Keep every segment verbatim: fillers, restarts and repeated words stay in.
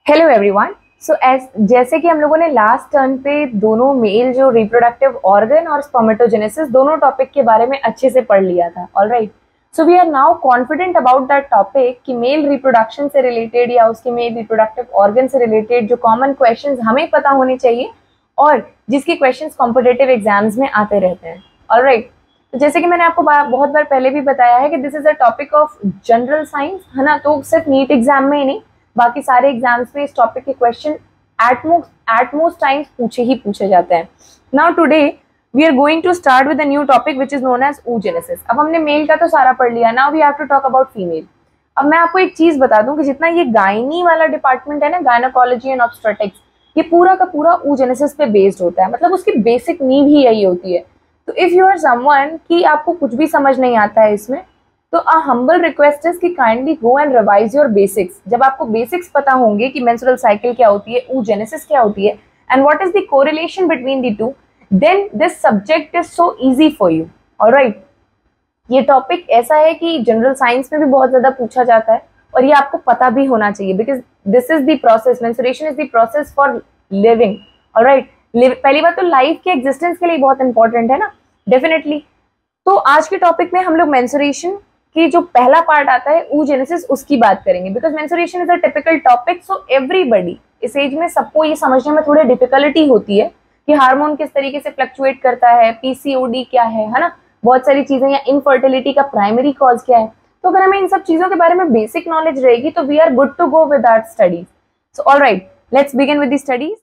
Hello everyone. So as जैसे कि हम लोगों ने लास्ट टर्न पे दोनों मेल जो रिप्रोडक्टिव ऑर्गन और स्पर्मेटोजेनेसिस दोनों टॉपिक के बारे में अच्छे से पढ़ लिया था। Alright, so we are now confident about that topic कि मेल रिप्रोडक्शन से रिलेटेड या उसके मेल रिप्रोडक्टिव ऑर्गन से रिलेटेड जो कॉमन क्वेश्चंस हमें पता होने चाहिए और जिसके क्वेश्चंस कॉम्पिटिटिव एग्जाम्स में आते रहते हैं। ऑलराइट, तो जैसे कि मैंने आपको बहुत बार पहले भी बताया है कि this is a topic of general science, है ना। तो सिर्फ नीट एग्जाम में ही नहीं, बाकी सारे एग्जाम्स में इस टॉपिक के question at most at most times पूछे ही पूछे जाते हैं। Now today we are going to start with a new topic which is known as oogenesis। अब हमने मेल का तो सारा पढ़ लिया, now we have to talk about female. अब मैं आपको एक चीज बता दूं कि जितना ये गायनी वाला डिपार्टमेंट है ना, गायनोकोलॉजी एंड ऑब्स्टेट्रिक्स, ये पूरा का पूरा oogenesis पे बेस्ड होता है। मतलब उसकी बेसिक नींव ही यही होती है। तो इफ यू आर समवन कि आपको कुछ भी समझ नहीं आता है इसमें, तो अ हम्बल रिक्वेस्ट इज कि kindly go and revise your basics. जब आपको बेसिक्स पता होंगे कि मेंस्ट्रुअल साइकिल क्या होती है, oogenesis क्या होती है and what is the correlation between the two, then this subject is so easy for you. Alright, ये टॉपिक ऐसा है कि जनरल साइंस में भी बहुत ज्यादा पूछा जाता है और ये आपको पता भी होना चाहिए, because this is the process, menstruation is the process for living. Alright, पहली बात तो लाइफ के एग्जिस्टेंस के लिए बहुत इंपॉर्टेंट है ना, डेफिनेटली। तो आज के टॉपिक में हम लोग मेंस्ट्रुएशन कि जो पहला पार्ट आता है oogenesis, उसकी बात करेंगे। Because menstruation is a typical topic, so everybody इस एज में सबको ये समझने में थोड़ी डिफिकल्टी होती है कि हार्मोन किस तरीके से फ्लक्चुएट करता है, पीसीओडी क्या है है ना, बहुत सारी चीजें, या इनफर्टिलिटी का प्राइमरी कॉज क्या है। तो अगर हमें इन सब चीजों के बारे में बेसिक नॉलेज रहेगी तो we are good to go with our studies. So alright, let's begin with the studies.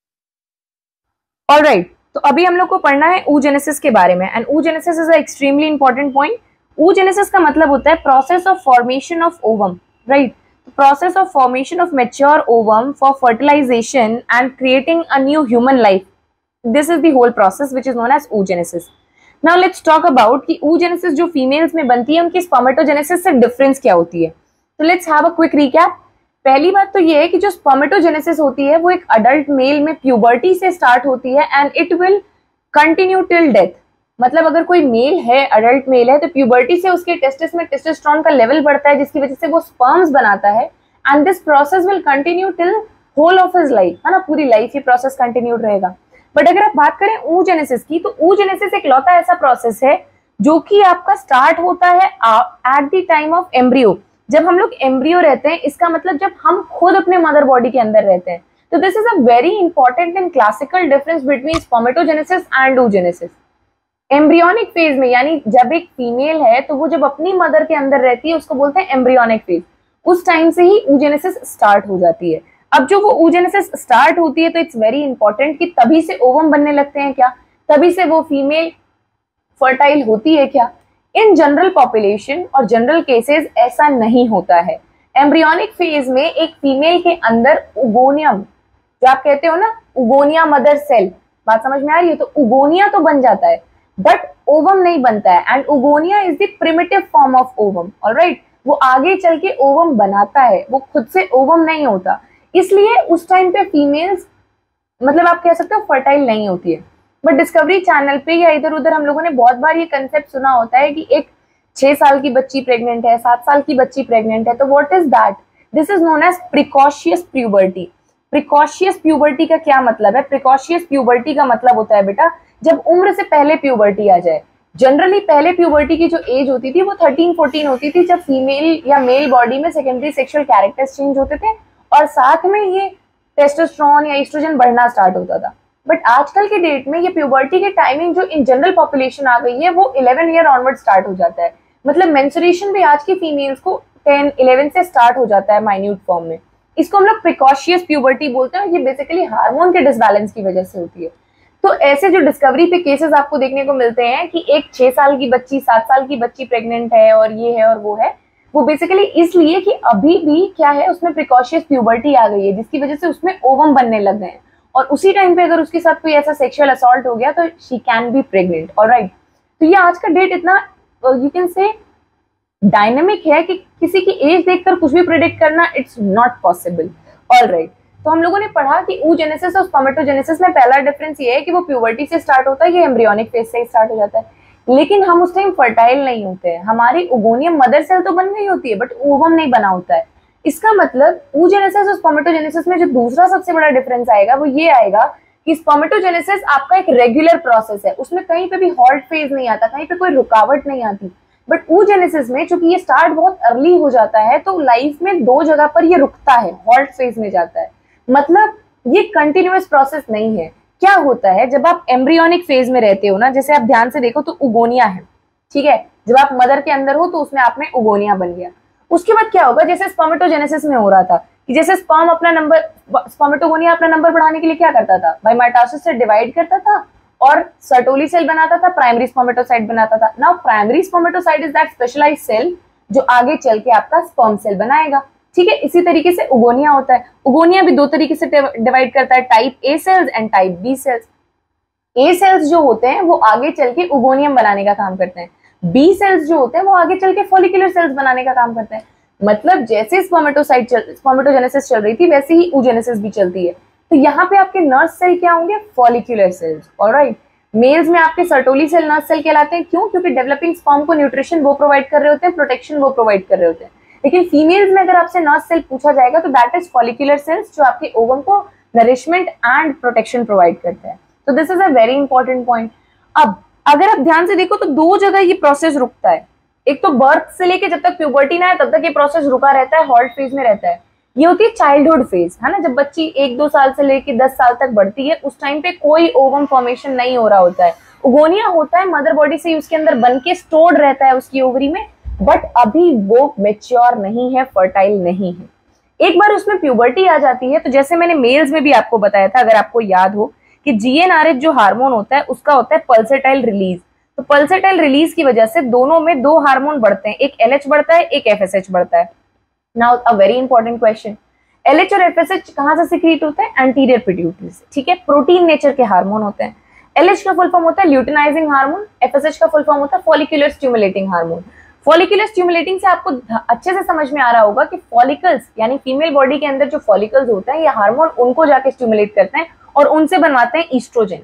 Alright, तो अभी हम लोग को पढ़ना है oogenesis के बारे में, and oogenesis is a extremely important point. oogenesis का मतलब होता है process of formation of ovum, right, process of formation of mature ovum for fertilization and creating a new human life. This is the whole process which is known as oogenesis। Now let's talk about कि oogenesis जो females में बनती है उनकी spermatogenesis से difference क्या होती है। तो let's have a quick recap. पहली बात तो ये है कि जो स्पर्मेटोजेनेसिस होती है वो एक अडल्ट मेल में प्यूबर्टी से स्टार्ट होती है and it will continue till death. मतलब अगर कोई मेल है, अडल्ट मेल है, तो प्यूबर्टी से उसके टेस्टिस में टेस्टोस्टेरोन का लेवल बढ़ता है, जिसकी वजह से वो स्पर्म्स बनाता है and this process will continue till whole of his life, है ना, पूरी लाइफ ये प्रोसेस कंटिन्यू रहेगा। बट अगर आप बात करें oogenesis की, तो oogenesis एक लौता ऐसा प्रोसेस है जो कि आपका स्टार्ट होता है at the time of embryo. जब हम लोग एम्ब्रियो रहते हैं, इसका मतलब जब हम खुद अपने मदर बॉडी के अंदर रहते हैं। तो this is a very important and classical difference between spermatogenesis and oogenesis। Embryonic phase में, यानी जब एक फीमेल है तो वो जब अपनी मदर के अंदर रहती है उसको बोलते हैं एम्ब्रियोनिक फेज। उस टाइम से ही oogenesis स्टार्ट हो जाती है। अब जो वो oogenesis स्टार्ट होती है तो इट्स वेरी इंपॉर्टेंट कि तभी से ओवम बनने लगते हैं क्या, तभी से वो फीमेल फर्टाइल होती है क्या। इन जनरल पॉपुलेशन और जनरल केसेस ऐसा नहीं होता है। एम्ब्रियोनिक फेज में एक फीमेल के अंदर उगोनियम, जो आप कहते हो ना उगोनिया मदर सेल, बात समझ में आ रही है, तो उगोनिया तो बन जाता है बट ओवम नहीं बनता है। And oogonia is the primitive form of ovum. Alright, वो आगे चल के ओवम बनाता है, वो खुद से ओवम नहीं होता। इसलिए उस टाइम पे फीमेल्स, मतलब आप कह सकते हो, फर्टाइल नहीं होती है। बट डिस्कवरी चैनल पे या इधर उधर हम लोगों ने बहुत बार ये कंसेप्ट सुना होता है कि एक छह साल की बच्ची प्रेग्नेंट है, सात साल की बच्ची प्रेग्नेंट है, तो what is that? This is known as precocious puberty. Precocious puberty का क्या मतलब है? प्रिकॉशियस प्यूबर्टी का मतलब होता है बेटा जब उम्र से पहले प्यूबर्टी आ जाए। जनरली पहले प्यूबर्टी की जो एज होती थी वो थर्टीन फोर्टीन होती थी, जब फीमेल या मेल बॉडी में सेकेंडरी सेक्सुअल कैरेक्टर्स चेंज होते थे और साथ में ये टेस्टोस्टेरोन या एस्ट्रोजन बढ़ना स्टार्ट होता था। बट आजकल के डेट में ये प्यूबर्टी की टाइमिंग जो इन जनरल पॉपुलेशन आ गई है वो इलेवन ईयर ऑनवर्ड स्टार्ट हो जाता है। मतलब मेंस्ट्रुएशन भी आज की फीमेल्स को टेन इलेवन से स्टार्ट हो जाता है माइन्यूट फॉर्म में। इसको हम लोग प्रिकॉशियस प्यूबर्टी बोलते हैं। ये बेसिकली हार्मोन के डिसबैलेंस की वजह से होती है। तो ऐसे जो डिस्कवरी पे केसेस आपको देखने को मिलते हैं कि एक छह साल की बच्ची, सात साल की बच्ची प्रेग्नेंट है और ये है और वो है, वो बेसिकली इसलिए कि अभी भी क्या है, उसमें प्रिकॉशियस प्यूबर्टी आ गई है, जिसकी वजह से उसमें ओवम बनने लग गए हैं। और उसी टाइम पे अगर उसके साथ कोई ऐसा सेक्सुअल असॉल्ट हो गया तो she can be pregnant. Alright, तो ये आज का डेट इतना यू कैन से डायनेमिक है कि किसी की एज देखकर कुछ भी प्रेडिक्ट करना इट्स नॉट पॉसिबल। ऑलराइट, तो हम लोगों ने पढ़ा कि oogenesis और स्पर्मेटोजेनेसिस में पहला डिफरेंस ये है कि वो प्यूबर्टी से स्टार्ट होता है, ये एम्ब्रियोनिक फेज से स्टार्ट हो जाता है। लेकिन हम उस टाइम फर्टाइल नहीं होते हैं, हमारी उगोनियम मदर सेल तो बन गई होती है बट ओवम नहीं बना होता है। इसका मतलब oogenesis और स्पर्मेटोजेनेसिस में जो दूसरा सबसे बड़ा डिफरेंस आएगा वो ये आएगा कि स्पर्मेटोजेनेसिस आपका एक रेगुलर प्रोसेस है, उसमें कहीं पे भी हॉल्ट फेज नहीं आता, कहीं पे कोई रुकावट नहीं आती। बट oogenesis में चूंकि ये स्टार्ट बहुत अर्ली हो जाता है तो लाइफ में दो जगह पर ये रुकता है, हॉल्ट फेज में जाता है। मतलब ये कंटिन्यूअस प्रोसेस नहीं है। क्या होता है जब आप एम्ब्रियोनिक फेज में रहते हो ना, जैसे आप ध्यान से देखो तो उगोनिया है, ठीक है, जब आप मदर के अंदर हो तो उसमें आप में उगोनिया बन गया। उसके बाद क्या होगा, जैसे स्पर्मेटोजेनेसिस में हो रहा था कि जैसे स्पर्म अपना नंबर, स्पर्मेटोगोनिया अपना नंबर बढ़ाने के लिए क्या करता था, भाई माइटोसिस से डिवाइड करता था और सर्टोली सेल बनाता था, प्राइमरी स्पर्मेटोसाइट बनाता था। Now primary spermatocyte is that specialized cell जो आगे चल के आपका स्पर्म सेल बनाएगा, ठीक है। इसी तरीके से उगोनिया होता है। उगोनिया भी दो तरीके से डिवाइड करता है, type A cells and type B cells. A cells जो होते हैं वो आगे चल के उगोनियम बनाने का काम करते हैं, बी सेल्स जो होते हैं वो आगे चल के फॉलिकुलर सेल्स बनाने का काम करते हैं। मतलब जैसे स्पर्मेटोसाइट स्पर्मेटोजेनेसिस चल रही थी वैसे ही oogenesis भी चलती है। तो यहाँ पे आपके नर्व सेल क्या होंगे, फॉलिकुलर सेल्स, ऑलराइट। मेल्स में आपके सर्टोली सेल नर्व सेल कहलाते हैं, क्यों, क्योंकि डेवलपिंग स्पर्म को न्यूट्रिशन वो प्रोवाइड कर रहे होते हैं, प्रोटेक्शन वो प्रोवाइड कर रहे होते हैं। लेकिन फीमेल्स में अगर आपसे नर्व सेल पूछा जाएगा तो दैट इज फॉलिकुलर सेल्स जो आपके ओवम को नरिशमेंट एंड प्रोटेक्शन प्रोवाइड करते हैं। तो this is a very important point. अब अगर आप ध्यान से देखो तो दो जगह ये प्रोसेस रुकता है। एक तो बर्थ से लेके जब तक प्यूबर्टी ना है तब तक ये प्रोसेस रुका रहता है, हॉल्ट फेज में रहता है। ये होती है चाइल्डहुड फेज, है ना, जब बच्ची एक दो साल से लेके दस साल तक बढ़ती है उस टाइम पे कोई ओवम फॉर्मेशन नहीं हो रहा होता है। उगोनिया होता है, मदर बॉडी से उसके अंदर बन के स्टोर्ड रहता है उसकी ओवरी में, बट अभी वो मेच्योर नहीं है, फर्टाइल नहीं है। एक बार उसमें प्यूबर्टी आ जाती है तो जैसे मैंने मेल्स में भी आपको बताया था, अगर आपको याद हो, कि जीएनआरएच जो हार्मोन होता है उसका होता है पल्सेटाइल रिलीज। तो पल्सेटाइल रिलीज की वजह से दोनों में दो हार्मोन बढ़ते हैं, एक एलएच बढ़ता है, एक एफएसएच बढ़ता है। Now a very important question, LH और एफएसएच कहां से सिक्रीट होते हैं, एंटीरियर पिट्यूटरी से, ठीक है, प्रोटीन नेचर के हार्मोन होते हैं। एलएच का फुल फॉर्म होता है ल्यूटिनाइजिंग हार्मोन, एफएसएच का फुल फॉर्म होता है follicular stimulating hormone. Follicular stimulating से आपको अच्छे से समझ में आ रहा होगा कि फॉलिकल्स यानी फीमेल बॉडी के अंदर जो फॉलिकल्स होते हैं ये हार्मोन उनको जाके स्टिमुलेट करते हैं और उनसे बनवाते हैं oestrogen.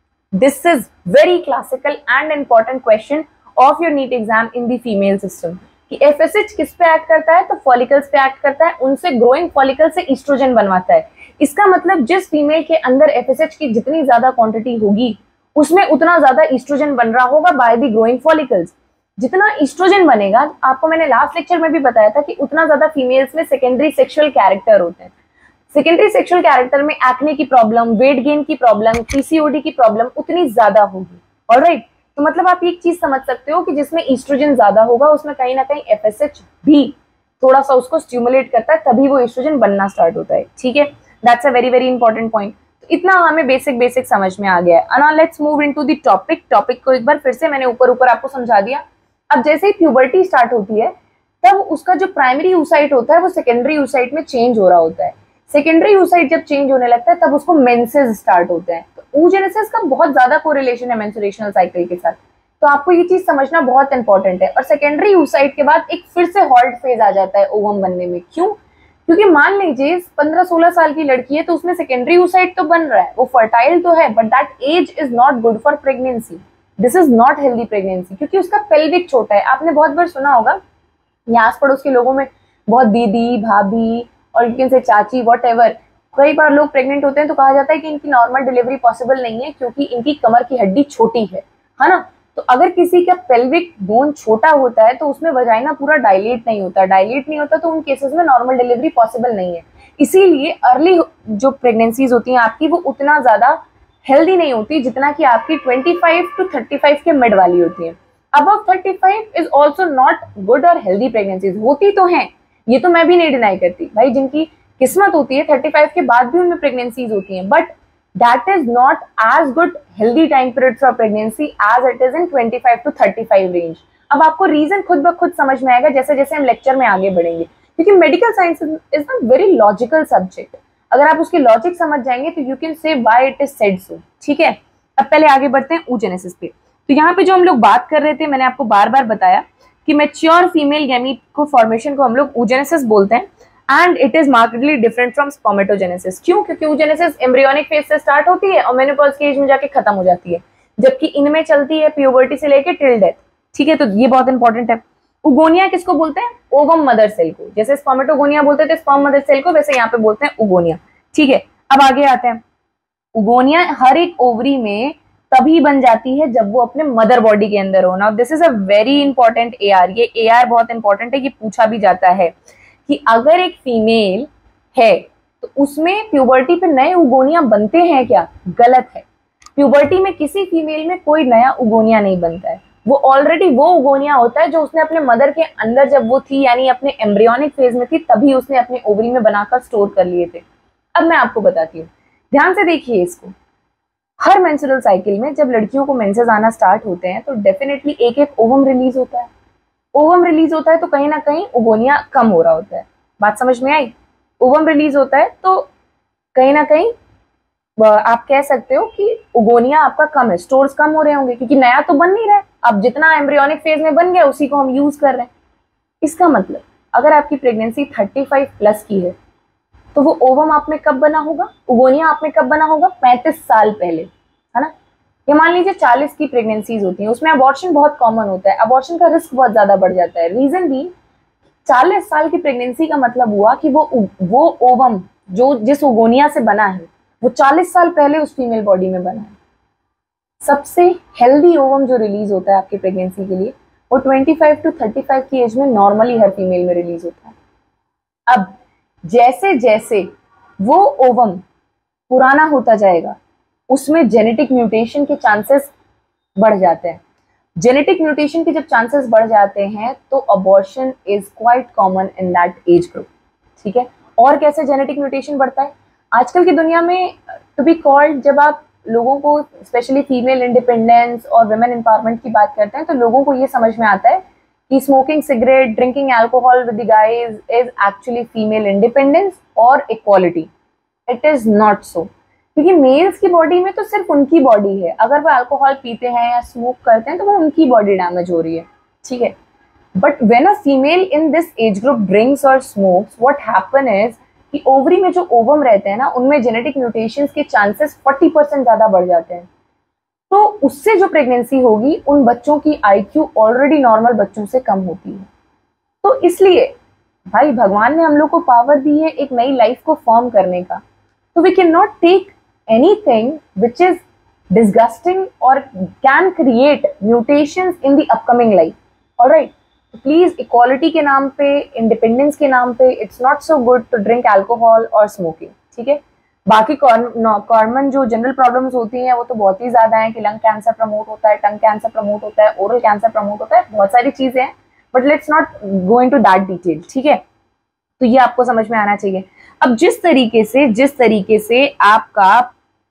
This is very classical and important question of your NEET exam in the female system कि एफएसएच किस पे एक्ट करता है, तो फॉलिकल्स पे एक्ट करता है, उनसे ग्रोइंग फॉलिकल से ईस्ट्रोजन बनवाता है। इसका मतलब जिस फीमेल के अंदर एफएसएच की जितनी ज्यादा क्वांटिटी होगी उसमें उतना ज्यादा ईस्ट्रोजन बन रहा होगा बाय द ग्रोइंग फॉलिकल्स। जितना ईस्ट्रोजन बनेगा, आपको मैंने लास्ट लेक्चर में भी बताया था कि उतना ज्यादा फीमेल्स में सेकेंडरी सेक्सुअल कैरेक्टर होते हैं। सेकेंडरी सेक्सुअल कैरेक्टर में एक्ने की प्रॉब्लम, वेट गेन की प्रॉब्लम, पीसीओडी की प्रॉब्लम उतनी ज्यादा होगी, ऑलराइट। तो मतलब आप एक चीज समझ सकते हो कि जिसमें ईस्ट्रोजन ज्यादा होगा उसमें कहीं ना कहीं एफएसएच भी थोड़ा सा उसको स्टिमुलेट करता है, तभी वो ईस्ट्रोजन बनना स्टार्ट होता है, ठीक है। That's a very very important point. तो इतना हमें बेसिक बेसिक समझ में आ गया है। Now let's move into the topic. Topic को एक बार फिर से मैंने ऊपर ऊपर आपको समझा दिया। अब जैसे ही प्यूबर्टी स्टार्ट होती है तब उसका जो प्राइमरी oocyte होता है वो सेकेंडरी oocyte में चेंज हो रहा होता है। सेकेंडरी oocyte जब चेंज होने लगता है तब उसको मेंसेस स्टार्ट होते हैं। तो oogenesis का बहुत ज्यादा कोरिलेशन है मेंस्ट्रुएशनल साइकिल के साथ, तो आपको ये चीज समझना बहुत इंपॉर्टेंट है। और सेकेंडरी oocyte के बाद एक फिर से हॉल्ट फेज आ जाता है ओवम बनने में। क्यों? क्योंकि मान लीजिए पंद्रह सोलह साल की लड़की है तो उसमें सेकेंडरी oocyte तो बन रहा है, वो फर्टाइल तो है, but that age is not good for pregnancy. This is not healthy pregnancy, क्योंकि उसका पेल्विक छोटा है। आपने बहुत बार सुना होगा यहाँ आस पड़ोस के लोगों में बहुत दीदी, भाभी और यू कैन से चाची, वॉट एवर, कई बार लोग प्रेग्नेंट होते हैं तो कहा जाता है कि इनकी नॉर्मल डिलीवरी पॉसिबल नहीं है क्योंकि इनकी कमर की हड्डी छोटी है, है ना। तो अगर किसी का पेल्विक बोन छोटा होता है तो उसमें वजाइना पूरा डायलेट नहीं होता, डायलेट नहीं होता तो उन केसेस में नॉर्मल डिलीवरी पॉसिबल नहीं है। इसीलिए अर्ली जो प्रेगनेंसीज होती हैं आपकी वो उतना ज्यादा हेल्दी नहीं होती जितना कि आपकी पच्चीस टू पैंतीस के मिड वाली होती है। अबव पैंतीस इज आल्सो नॉट गुड और हेल्दी प्रेगनेंसीज होती तो हैं, ये तो मैं भी नहीं डिनाई करती भाई, जिनकी किस्मत होती है पैंतीस के बाद भी उनमें प्रेगनेंसीज होती हैं, but that is not as good healthy time period for pregnancy as it is in पच्चीस टू पैंतीस रेंज। अब आपको रीजन खुद ब खुद समझ में आएगा जैसे जैसे हम लेक्चर में आगे बढ़ेंगे, क्योंकि medical science is a very logical subject. अगर आप उसकी लॉजिक समझ जाएंगे तो you can say why it is said so, ठीक है। अब पहले आगे बढ़ते हैं oogenesis पे। तो यहाँ पे जो हम लोग बात कर रहे थे, मैंने आपको बार बार बताया कि मैच्योर फीमेल गैमीट को फॉर्मेशन को हम लोग oogenesis बोलते हैं and it is markedly different from spermatogenesis. क्यों? क्योंकि oogenesis एम्ब्रियोनिक फेज से स्टार्ट होती है और मेनोपॉज के एज में जाके खत्म हो जाती है, जबकि इनमें चलती है प्यूबर्टी से लेके टिल डेथ, ठीक है। तो ये बहुत इंपॉर्टेंट है। उगोनिया किसको बोलते हैं? ओवम मदर सेल को। जैसे स्पर्मेटोगोनिया बोलते थे स्पर्म मदर सेल को, वैसे यहाँ पे बोलते हैं उगोनिया। ठीक है, अब आगे आते हैं। उगोनिया हर एक ओवरी में तभी बन जाती है जब वो अपने मदर बॉडी के अंदर हो। Now this is a very important A R, ये ए आर बहुत इंपॉर्टेंट है, ये पूछा भी जाता है कि अगर एक फीमेल है तो उसमें प्यूबर्टी पे नए उगोनिया बनते हैं क्या? गलत है। प्यूबर्टी में किसी फीमेल में कोई नया उगोनिया नहीं बनता है, वो ऑलरेडी वो उगोनिया होता है जो उसने अपने मदर के अंदर जब वो थी, यानी अपने एम्ब्रियोनिक फेज में थी, तभी उसने अपने ओवरी में बनाकर स्टोर कर लिए थे। अब मैं आपको बताती हूँ, ध्यान से देखिए इसको। हर मेंस्ट्रुअल साइकिल में जब लड़कियों को मेंसेस आना स्टार्ट होते हैं तो डेफिनेटली एक एक ओवम रिलीज होता है। ओवम रिलीज होता है तो कहीं ना कहीं उगोनिया कम हो रहा होता है। बात समझ में आई? ओवम रिलीज होता है तो कहीं ना कहीं आप कह सकते हो कि उगोनिया आपका कम है, स्टोर्स कम हो रहे होंगे, क्योंकि नया तो बन नहीं रहा है। अब जितना एम्ब्रियोनिक फेज में बन गया उसी को हम यूज कर रहे हैं। इसका मतलब अगर आपकी प्रेगनेंसी थर्टी फाइव प्लस की है तो वो ओवम आप में कब बना होगा, उगोनिया आप में कब बना होगा? पैंतीस साल पहले, है ना। ये मान लीजिए चालीस की प्रेगनेंसीज होती हैं, उसमें अबॉर्शन बहुत कॉमन होता है, अबॉर्शन का रिस्क बहुत ज्यादा बढ़ जाता है। रीजन भी चालीस साल की प्रेगनेंसी का मतलब हुआ कि वो वो ओवम जो जिस उगोनिया से बना है वो चालीस साल पहले उस फीमेल बॉडी में बना है। सबसे हेल्दी ओवम जो रिलीज होता है आपकी प्रेगनेंसी के लिए वो पच्चीस टू पैंतीस की एज में नॉर्मली हर फीमेल में रिलीज होता है। अब जैसे जैसे वो ओवम पुराना होता जाएगा उसमें जेनेटिक म्यूटेशन के चांसेस बढ़ जाते हैं। जेनेटिक म्यूटेशन के जब चांसेस बढ़ जाते हैं तो abortion is quite common in that age group. ठीक है, और कैसे जेनेटिक म्यूटेशन बढ़ता है आजकल की दुनिया में? टू बी कॉल्ड, जब आप लोगों को स्पेशली फीमेल इंडिपेंडेंस और वुमेन एम्पावरमेंट की बात करते हैं तो लोगों को ये समझ में आता है कि smoking cigarette, drinking alcohol with the guys is actually female independence और equality. It is not so, क्योंकि मेल्स की बॉडी में तो सिर्फ उनकी बॉडी है, अगर वो अल्कोहल पीते हैं या स्मोक करते हैं तो वो उनकी बॉडी डैमेज हो रही है। ठीक है, but when a female in this age group drinks और स्मोक्स, व्हाट हैपन इज कि ओवरी में जो ओवम रहते हैं ना उनमें जेनेटिक म्यूटेशंस के चांसेस चालीस परसेंट ज्यादा बढ़ जाते हैं। तो उससे जो प्रेगनेंसी होगी उन बच्चों की आईक्यू ऑलरेडी नॉर्मल बच्चों से कम होती है। तो इसलिए भाई भगवान ने हम लोग को पावर दी है एक नई लाइफ को फॉर्म करने का, तो we can not take anything which is disgusting और can create mutations in the upcoming life. Alright, please equality के नाम पे, इंडिपेंडेंस के नाम पे, it's not so good to drink alcohol और स्मोकिंग। ठीक है, बाकी कॉमन जो जनरल प्रॉब्लम्स होती हैं वो तो बहुत ही ज्यादा है कि लंग कैंसर प्रमोट होता है, टंग कैंसर प्रमोट होता है, ओरल कैंसर प्रमोट होता है, बहुत सारी चीजें हैं, but let's not go into that detail. ठीक है, तो ये आपको समझ में आना चाहिए। अब जिस तरीके से जिस तरीके से आपका,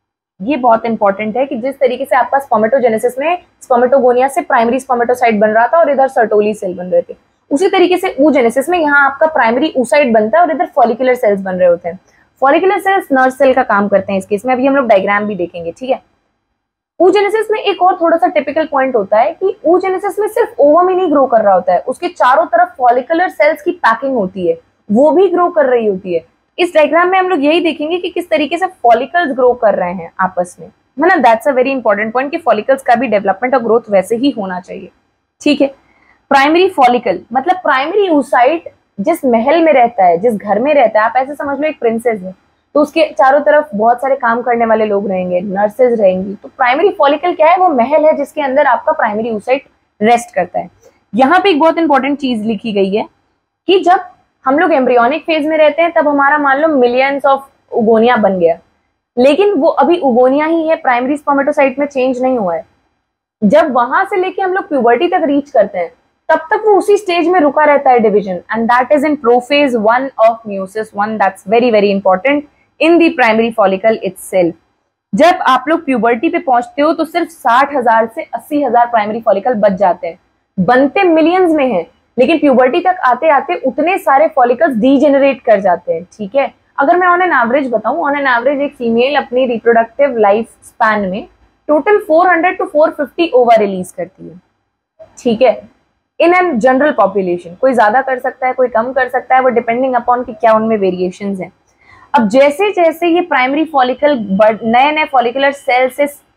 ये बहुत इंपॉर्टेंट है कि जिस तरीके से आपका स्पर्मेटोजेनेसिस में स्पर्मेटोगोनिया से प्राइमरी स्पर्मेटोसाइट बन रहा था और इधर सर्टोली सेल बन रहे थे, उसी तरीके से oogenesis में यहाँ आपका प्राइमरी oocyte बनता है और इधर फॉलिकुलर सेल्स बन रहे होते हैं। फॉलिकुलर सेल्स नर्व सेल का काम करते हैं इस केस में, अभी हम लोग डायग्राम भी देखेंगे। ठीक है, oogenesis में एक और थोड़ा सा टिपिकल पॉइंट होता है कि oogenesis में सिर्फ ओवम ही नहीं ग्रो कर रहा होता है, उसके चारों तरफ फॉलिकुलर सेल्स की पैकिंग होती है, वो भी ग्रो कर रही होती है। इस डायग्राम में हम लोग यही देखेंगे कि किस तरीके से फॉलिकल्स ग्रो कर रहे हैं आपस में, है ना। That's a very important point कि फॉलिकल्स का भी डेवलपमेंट और ग्रोथ वैसे ही होना चाहिए। ठीक है, प्राइमरी फॉलिकल मतलब प्राइमरी oocyte जिस महल में रहता है, जिस घर में रहता है, आप ऐसे समझ लो एक प्रिंसेस है तो उसके चारों तरफ बहुत सारे काम करने वाले लोग रहेंगे, नर्सेज रहेंगी। तो प्राइमरी फॉलिकल क्या है? वो महल है जिसके अंदर आपका प्राइमरी oocyte रेस्ट करता है। यहाँ पे एक बहुत इंपॉर्टेंट चीज लिखी गई है कि जब हम लोग एम्ब्रियोनिक फेज में रहते हैं तब हमारा मान लो मिलियंस ऑफ उगोनिया बन गया, लेकिन वो अभी उगोनिया ही है, प्राइमरी स्पर्मेटोसाइट में चेंज नहीं हुआ है। जब वहां से लेके हम लोग प्यूबर्टी तक रीच करते हैं तब तक वो उसी स्टेज में रुका रहता है division, and that is in prophase one of meiosis one. That's very very important in the primary follicle itself. जब आप लोग प्यूबर्टी पे पहुंचते हो तो सिर्फ साठ हजार से अस्सी हजार प्राइमरी फॉलिकल बच जाते हैं, बनते मिलियंस में हैं, लेकिन प्यूबर्टी तक आते आते उतने सारे फॉलिकल्स डीजेनरेट कर जाते हैं। ठीक है, अगर मैं ऑन एन एवरेज बताऊं, ऑन एन एवरेज एक फीमेल अपनी रिप्रोडक्टिव लाइफ स्पैन में total four hundred to four fifty ova release करती है। ठीक है, इन एन जनरल पॉपुलेशन कोई ज्यादा कर सकता है, कोई कम कर सकता है, वो डिपेंडिंग अपॉन कि क्या उनमें वेरिएशंस हैं। अब जैसे जैसे ये प्राइमरी फॉलिकल नए नए फॉलिकुलर सेल से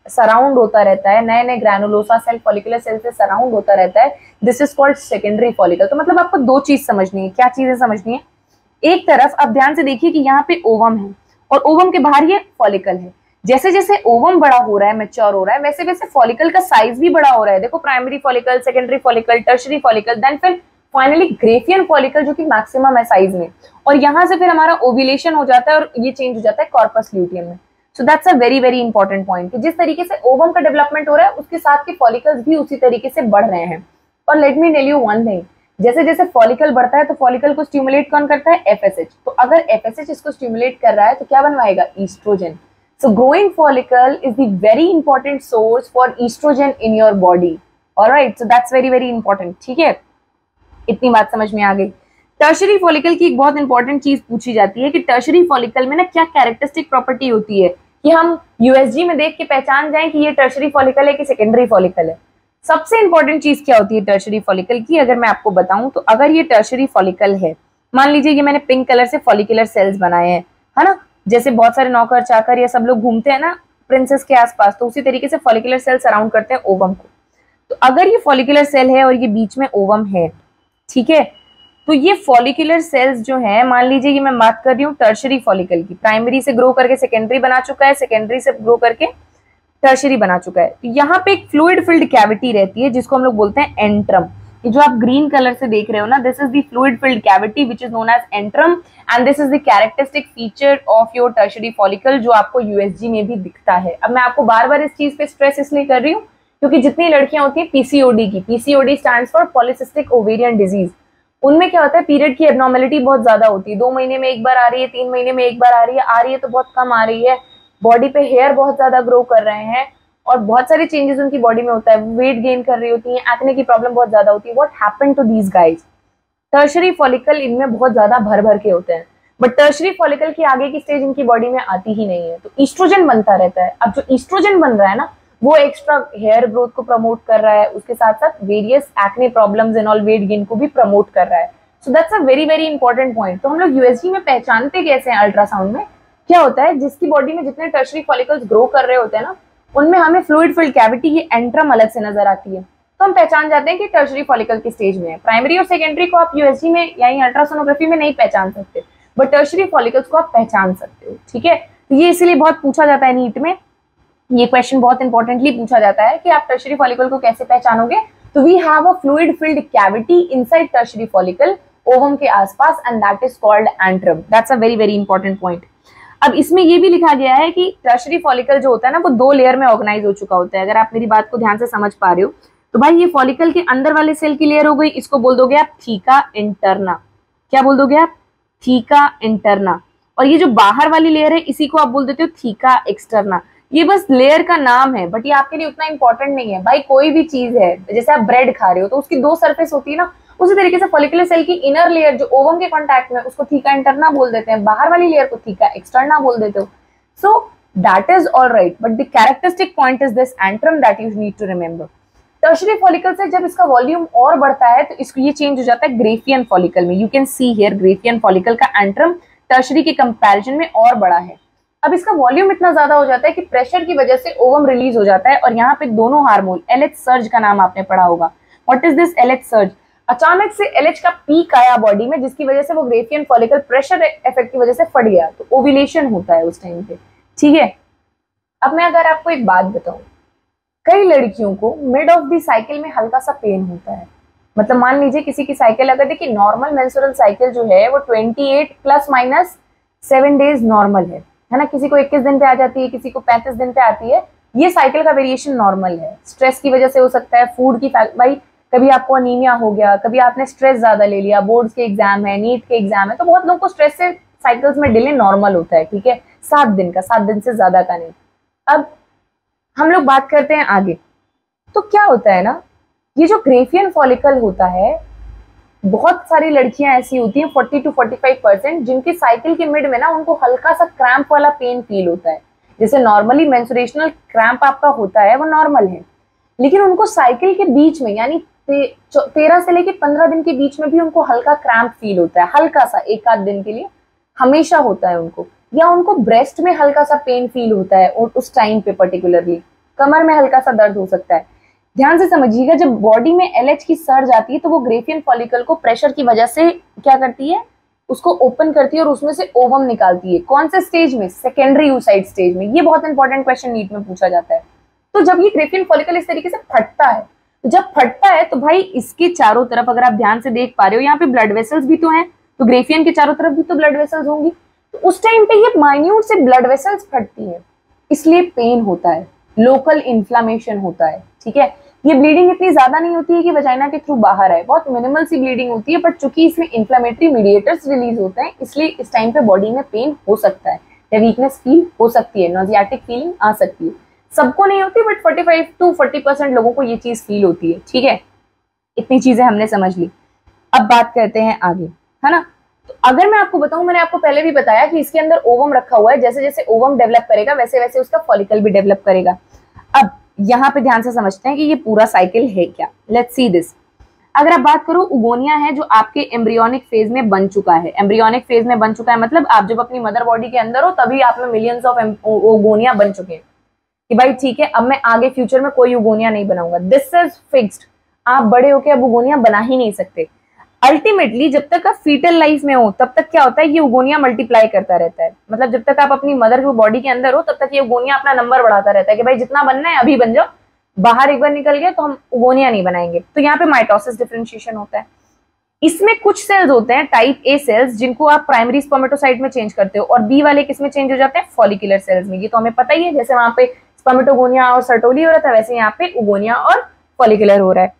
सराउंड होता रहता है, नए नए ग्रैनुलोसा सेल फॉलिकुलर सेल से सराउंड होता रहता है, this is called secondary follicle. तो मतलब आपको दो चीज समझनी है। क्या चीजें समझनी है? एक तरफ आप ध्यान से देखिए कि यहाँ पे ओवम है और ओवम के बाहर ये फॉलिकल है। जैसे जैसे ओवम बड़ा हो रहा है, मैच्योर हो रहा है, वैसे वैसे फॉलिकल का साइज भी बड़ा हो रहा है। देखो, primary follicle, secondary follicle, tertiary follicle, then फिर फाइनली ग्रेफियन फॉलिकल जो कि मैक्सिमम है साइज में, और यहाँ से फिर हमारा ओव्यूलेशन हो जाता है और ये चेंज हो जाता है कॉर्पस ल्यूटियम में। So that's a very very important point कि जिस तरीके से ओवम का डेवलपमेंट हो रहा है उसके साथ के फॉलिकल्स भी उसी तरीके से बढ़ रहे हैं। और let me tell you one thing, जैसे जैसे फॉलिकल बढ़ता है तो फॉलिकल को स्टिमुलेट कौन करता है? एफएसएच। तो अगर एफएसएच इसको स्टिमुलेट कर रहा है तो क्या बनवाएगा? Oestrogen. So growing follicle is the very important source for oestrogen in your body. Alright, so that's very very important. ठीक है, इतनी बात समझ में आ गई। टर्शरी फॉलिकल की एक बहुत इंपॉर्टेंट चीज पूछी जाती है कि टर्शरी फॉलिकल में ना क्या कैरेक्टरिस्टिक प्रॉपर्टी होती है कि हम यूएसजी में देख के पहचान जाएं कि ये टर्शरी फॉलिकल है कि सेकेंडरी फॉलिकल है। सबसे इंपॉर्टेंट चीज क्या होती है टर्शरी फॉलिकल की, अगर मैं आपको बताऊं तो अगर ये टर्शरी फॉलिकल है, मान लीजिए ये मैंने पिंक कलर से फॉलिकुलर सेल्स बनाए हैं, है ना, जैसे बहुत सारे नौकर चाकर या सब लोग घूमते हैं ना प्रिंसेस के आसपास, तो उसी तरीके से फॉलिकुलर सेल सराउंड करते हैं ओवम को। तो अगर ये फॉलिकुलर सेल है और ये बीच में ओवम है, ठीक है, तो ये फॉलिकुलर सेल्स जो है, मान लीजिए कि मैं बात कर रही हूँ टर्शरी फॉलिकल की, प्राइमरी से ग्रो करके सेकेंडरी बना चुका है, सेकेंडरी से ग्रो करके टर्शरी बना चुका है। तो यहाँ पे एक फ्लूइड फिल्ड कैविटी रहती है जिसको हम लोग बोलते हैं एंट्रम। ये जो आप ग्रीन कलर से देख रहे हो ना, this is the fluid filled cavity which is known as antrum and this is the characteristic feature of your tertiary follicle जो आपको यूएसजी में भी दिखता है। अब मैं आपको बार बार इस चीज पे स्ट्रेस इसलिए कर रही हूँ क्योंकि जितनी लड़कियां होती है पीसीओडी की, PCOD stands for polycystic ovarian disease, उनमें क्या होता है पीरियड की एब्नॉर्मेलिटी बहुत ज्यादा होती है, दो महीने में एक बार आ रही है, तीन महीने में एक बार आ रही है, आ रही है तो बहुत कम आ रही है, बॉडी पे हेयर बहुत ज्यादा ग्रो कर रहे हैं और बहुत सारे चेंजेस उनकी बॉडी में होता है, वेट गेन कर रही होती है, एक्ने की प्रॉब्लम बहुत ज्यादा होती है। What happened to these guys? Tertiary follicle इनमें बहुत ज्यादा भर भर के होते हैं, बट टर्शरी फॉलिकल की आगे की स्टेज इनकी बॉडी में आती ही नहीं है, तो ईस्ट्रोजन बनता रहता है। अब जो ईस्ट्रोजन बन रहा है ना, वो एक्स्ट्रा हेयर ग्रोथ को प्रमोट कर रहा है, उसके साथ साथ various acne problems and all weight gain को भी प्रमोट कर रहा है। So that's a very very important point. तो हम लोग यूएसजी में पहचानते कैसे हैं? अल्ट्रासाउंड में क्या होता है, जिसकी बॉडी में जितने टर्शरी फॉलिकल्स ग्रो कर रहे होते हैं ना, उनमें हमें फ्लूइड फिल्ड कैविटी ये एंट्रम अलग से नजर आती है, तो हम पहचान जाते हैं कि टर्शरी फॉलिकल की स्टेज में है। प्राइमरी और सेकेंडरी को आप यूएसजी में यानी अल्ट्रासोनोग्राफी में नहीं पहचान सकते, बट टर्शरी फॉलिकल्स को आप पहचान सकते हो। ठीक है, तो ये इसलिए बहुत पूछा जाता है नीट में, ये क्वेश्चन बहुत इंपॉर्टेंटली पूछा जाता है कि आप टर्शरी फॉलिकल को कैसे पहचानोगे। तो we have a fluid filled cavity inside tertiary follicle ovum के आसपास and that is called antrum. That's a very very important point. अब इसमें ये भी लिखा गया है कि टर्शरी फॉलिकल जो होता है ना, वो दो लेयर में ऑर्गेनाइज हो चुका होता है। अगर आप मेरी बात को ध्यान से समझ पा रहे हो तो भाई ये फॉलिकल के अंदर वाले सेल की लेयर हो गई, इसको बोल दोगे आप थीका इंटरना। क्या बोल दोगे आप? Theca interna. और ये जो बाहर वाली लेयर है इसी को आप बोल देते हो थीका एक्सटर्ना। ये बस लेयर का नाम है, बट ये आपके लिए उतना इंपॉर्टेंट नहीं है। भाई कोई भी चीज है, जैसे आप ब्रेड खा रहे हो तो उसकी दो सरफेस होती है ना, उसी तरीके से फॉलिकुलर सेल की इनर लेयर जो ओवम के कांटेक्ट में, उसको थीका इंटरना बोल देते हैं, बाहर वाली लेयर को थीका एक्सटर्ना बोल देते हो। So that is all right, but the characteristic point is this antrum that you need to remember. Tertiary follicle से जब इसका वॉल्यूम और बढ़ता है तो इसको ये चेंज हो जाता है ग्रेफियन फॉलिकल में। You can see here Graafian follicle का एंट्रम टर्शरी के कंपैरिजन में और बड़ा है। अब इसका वॉल्यूम इतना ज्यादा हो जाता है कि प्रेशर की वजह से ओवम रिलीज हो जाता है और यहाँ पे दोनों हार्मोन, एलएच सर्ज का नाम आपने पढ़ा होगा। What is this LH surge? अचानक से एलएच का पीक आया बॉडी में, जिसकी वजह से वो ग्रेफियन फॉलिकल प्रेशर इफेक्ट की वजह से फट गया, तो ओव्यूलेशन होता है उस टाइम पे। ठीक है, अब मैं अगर आपको एक बात बताऊं, कई लड़कियों को मिड ऑफ द साइकिल में हल्का सा पेन होता है। मतलब मान लीजिए किसी की साइकिल, अगर देखिए नॉर्मल मेंस्ट्रुअल साइकिल जो है वो अट्ठाईस plus minus seven days normal है, है ना। किसी को इक्कीस दिन पे आ जाती है, किसी को पैंतीस दिन पे आती है। ये साइकिल का वेरिएशन नॉर्मल है। स्ट्रेस की वजह से हो सकता है, फूड की, भाई कभी आपको अनीमिया हो गया, कभी आपने स्ट्रेस ज्यादा ले लिया, बोर्ड्स के एग्जाम है, नीट के एग्जाम है, तो बहुत लोगों को स्ट्रेस से साइकिल्स में डिले नॉर्मल होता है। ठीक है, सात दिन का, सात दिन से ज्यादा का नहीं। अब हम लोग बात करते हैं आगे। तो क्या होता है ना, ये जो ग्रेफियन फॉलिकल होता है, बहुत सारी लड़कियां ऐसी होती हैं चालीस टू पैंतालीस परसेंट जिनकी साइकिल के मिड में ना उनको हल्का सा क्रैम्प वाला पेन फील होता है। जैसे नॉर्मली मेंस्ट्रुएशनल क्रैम्प आपका होता है वो नॉर्मल है, लेकिन उनको साइकिल के बीच में यानी ते, तेरह से लेके पंद्रह दिन के बीच में भी उनको हल्का क्रैम्प फील होता है, हल्का सा, एक आध दिन के लिए हमेशा होता है उनको। या उनको ब्रेस्ट में हल्का सा पेन फील होता है और उस टाइम पे पर्टिकुलरली। कमर में हल्का सा दर्द हो सकता है। ध्यान से समझिएगा, जब बॉडी में एलएच की सर्ज आती है तो वो ग्रेफियन फॉलिकल को प्रेशर की वजह से क्या करती है, उसको ओपन करती है और उसमें से ओवम निकालती है। कौन से स्टेज में? सेकेंडरी oocyte स्टेज में। ये बहुत इंपॉर्टेंट क्वेश्चन नीट में पूछा जाता है। तो जब ये ग्रेफियन फॉलिकल इस तरीके से फटता है, तो जब फटता है तो भाई इसके चारों तरफ, अगर आप ध्यान से देख पा रहे हो, यहाँ पे ब्लड वेसल्स भी तो हैं, तो ग्रेफियन के चारों तरफ भी तो ब्लड वेसल्स होंगी। तो उस टाइम पे ये माइन्यूट से ब्लड वेसल्स फटती है, इसलिए पेन होता है, लोकल इन्फ्लामेशन होता है। ठीक है, ये ब्लीडिंग इतनी ज्यादा नहीं होती है कि वजाइना के थ्रू बाहर आए, बहुत मिनिमल सी ब्लीडिंग होती है, बट चूंकि इसमें इन्फ्लामेटरी मीडिएटर्स रिलीज होते हैं, इसलिए इस टाइम पे बॉडी में पेन हो सकता है या वीकनेस फील हो सकती है, नोजियाटिक फीलिंग आ सकती है। सबको नहीं होती, बट पैंतालीस टू चालीस परसेंट लोगों को ये चीज फील होती है। ठीक है, इतनी चीजें हमने समझ ली। अब बात करते हैं आगे, है ना। तो अगर मैं आपको बताऊं, मैंने आपको पहले भी बताया कि इसके अंदर ओवम रखा हुआ है, जैसे जैसे ओवम डेवलप करेगा वैसे वैसे उसका फॉलिकल भी डेवलप करेगा। अब यहाँ पे ध्यान से समझते हैं कि ये पूरा साइकिल है क्या। Let's see this. अगर आप बात करो, उगोनिया है जो आपके एम्ब्रियोनिक फेज में बन चुका है। एम्ब्रियोनिक फेज में बन चुका है मतलब आप जब अपनी मदर बॉडी के अंदर हो तभी आप में मिलियंस ऑफ उगोनिया बन चुके हैं कि भाई ठीक है, अब मैं आगे फ्यूचर में कोई उगोनिया नहीं बनाऊंगा। This is fixed. आप बड़े होके अब उगोनिया बना ही नहीं सकते। अल्टीमेटली जब तक आप फीटल लाइफ में हो तब तक क्या होता है, ये उगोनिया मल्टीप्लाई करता रहता है। मतलब जब तक आप अपनी मदर की बॉडी के अंदर हो तब तक ये उगोनिया अपना नंबर बढ़ाता रहता है कि भाई जितना बनना है अभी बन जाओ, बाहर एक बार निकल गए तो हम उगोनिया नहीं बनाएंगे। तो यहाँ पे माइटोसिस डिफरेंशिएशन होता है। इसमें कुछ सेल्स होते हैं टाइप ए सेल्स, जिनको आप प्राइमरी स्पर्मेटोसाइट में चेंज करते हो, और बी वाले किस में चेंज हो जाते हैं, फॉलिकुलर सेल्स में। ये तो हमें पता ही है, जैसे वहां पे स्पर्मेटोगोनिया और सर्टोली हो रहा था, वैसे यहाँ पे उगोनिया और फॉलिकुलर हो रहा है।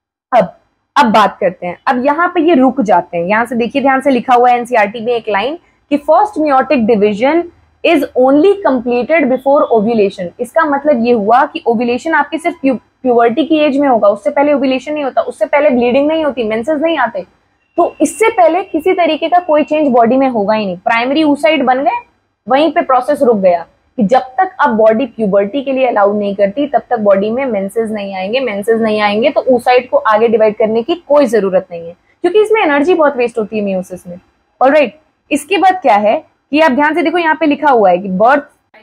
अब अब बात करते हैं, अब यहाँ पे ये रुक जाते हैं। यहाँ से देखिए, ध्यान से लिखा हुआ है एनसीईआरटी में एक लाइन कि first meiotic division is only completed before ovulation. इसका मतलब ये हुआ कि ओव्यूलेशन आपकी सिर्फ प्यूबर्टी की एज में होगा, उससे पहले ओव्यूलेशन नहीं होता, उससे पहले ब्लीडिंग नहीं होती, मेंसेस नहीं आते। तो इससे पहले किसी तरीके का कोई चेंज बॉडी में होगा ही नहीं। प्राइमरी oocyte बन गए, वहीं पे प्रोसेस रुक गया कि जब तक अब बॉडी प्यूबर्टी के लिए अलाउ नहीं करती तब तक बॉडी में मेंसेस नहीं आएंगे। मेंसेस नहीं आएंगे तो oocyte को आगे डिवाइड करने की कोई जरूरत नहीं है, क्योंकि इसमें एनर्जी बहुत वेस्ट होती है मियोसिस में। ऑलराइट, इसके बाद क्या है कि आप ध्यान से देखो, यहाँ पे लिखा हुआ है कि बर्थ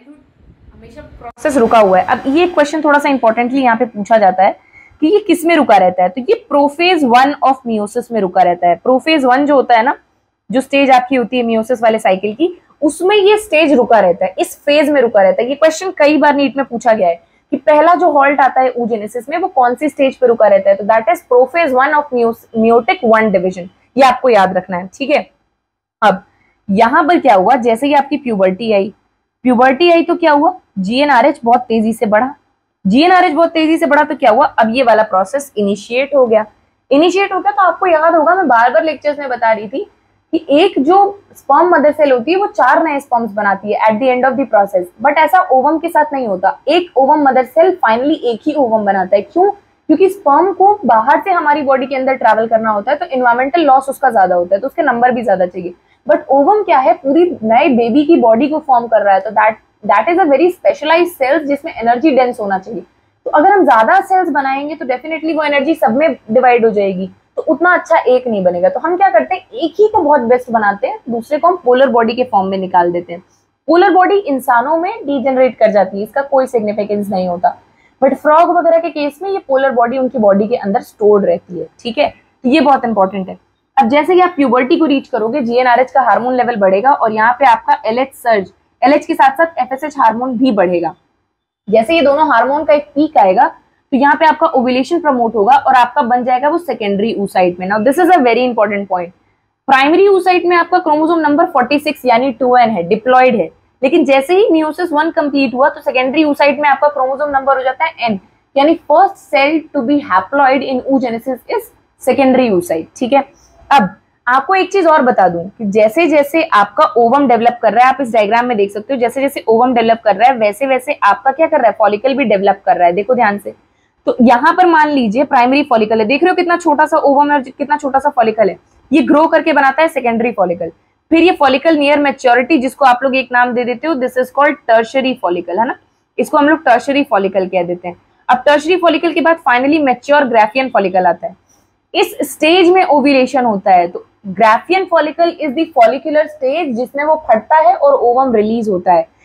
हमेशा प्रोसेस रुका हुआ है। अब ये क्वेश्चन थोड़ा सा इंपॉर्टेंटली यहाँ पे पूछा जाता है कि ये किस में रुका रहता है, तो ये प्रोफेज वन ऑफ मियोसिस में रुका रहता है। प्रोफेज वन जो होता है ना, जो स्टेज आपकी होती है मियोसिस वाले साइकिल की, उसमें ये स्टेज रुका रहता है, इस फेज में रुका रहता है। ये क्वेश्चन कई बार नीट में पूछा गया है कि पहला जो हॉल्ट आता है oogenesis में वो कौन सी स्टेज पे रुका रहता है, तो that is prophase one of meiotic one division. ये आपको याद रखना है, ठीक है। अब यहाँ पर क्या हुआ, जैसे ही आपकी प्यूबर्टी आई, प्यूबर्टी आई तो क्या हुआ, जीएनआरएच बहुत तेजी से बढ़ा। जीएनआरएच बहुत तेजी से बढ़ा तो क्या हुआ, अब ये वाला प्रोसेस इनिशिएट हो गया। इनिशिएट हो गया तो आपको याद होगा, मैं बार बार लेक्चर्स में बता रही थी कि एक जो स्पर्म मदर सेल होती है वो चार नए स्पर्म्स बनाती है at the end of the process, but ऐसा ओवम के साथ नहीं होता। एक ओवम मदर सेल फाइनली एक ही ओवम बनाता है। क्यों? क्योंकि स्पर्म को बाहर से हमारी बॉडी के अंदर ट्रैवल करना होता है, तो इन्वायरमेंटल लॉस उसका ज्यादा होता है, तो उसके नंबर भी ज्यादा चाहिए। बट ओवम क्या है, पूरी नए बेबी की बॉडी को फॉर्म कर रहा है, तो that that is a very specialised cells जिसमें एनर्जी डेंस होना चाहिए। तो अगर हम ज्यादा सेल्स बनाएंगे तो डेफिनेटली वो एनर्जी सब में डिवाइड हो जाएगी, तो उतना अच्छा एक नहीं बनेगा। तो हम क्या करते हैं, एक ही को बहुत बेस्ट बनाते हैं, दूसरे को हम पोलर बॉडी के फॉर्म में निकाल देते हैं। पोलर बॉडी इंसानों में डीजेनरेट कर जाती है, इसका कोई सिग्निफिकेंस नहीं होता, बट फ्रॉग वगैरह के केस में ये पोलर बॉडी उनकी बॉडी के अंदर स्टोर्ड रहती है, ठीक है। तो ये बहुत इंपॉर्टेंट है। अब जैसे कि आप प्यूबर्टी को रीच करोगे, जीएनआरएच का हार्मोन लेवल बढ़ेगा और यहाँ पे आपका एलएच सर्ज, एलएच के साथ साथ एफएसएच हार्मोन भी बढ़ेगा। जैसे ये दोनों हार्मोन का एक पीक आएगा तो यहाँ पे आपका ओव्यूलेशन प्रमोट होगा और आपका बन जाएगा वो सेकेंडरी oocyte में। Now this is a very important point. Primary oocyte में आपका क्रोमोसोम नंबर छियालीस यानी टू एन है, डिप्लॉयड है, लेकिन जैसे ही मियोसिस वन कंप्लीट हुआ तो सेकेंडरी oocyte में आपका क्रोमोसोम नंबर हो जाता है एन, यानी first cell to be haploid in oogenesis is secondary oocyte, ठीक है। अब आपको एक चीज और बता दूं कि जैसे जैसे आपका ओवम डेवलप कर रहा है, आप इस डायग्राम में देख सकते हो, जैसे जैसे ओवम डेवलप कर रहा है वैसे वैसे आपका क्या कर रहा है, फॉलिकल भी डेवलप कर रहा है। देखो ध्यान से, तो यहाँ पर मान लीजिए प्राइमरी फॉलिकल है, देख रहे हो कितना छोटा सा ओवम है और कितना छोटा सा फॉलिकल है, ये ग्रो करके बनाता है सेकेंडरी फॉलिकल। फिर ये फॉलिकल नियर मैच्योरिटी, जिसको आप लोग एक नाम दे देते हो, this is called tertiary follicle, है ना, इसको हम लोग टर्शरी फॉलिकल कह देते हैं। अब टर्शरी फॉलिकल के बाद फाइनली मैच्योर ग्राफियन फॉलिकल आता है। इस स्टेज में ओव्यूलेशन होता है, तो Graafian follicle is the follicular stage जिसमें वो फटता है और ओवम रिलीज होता है।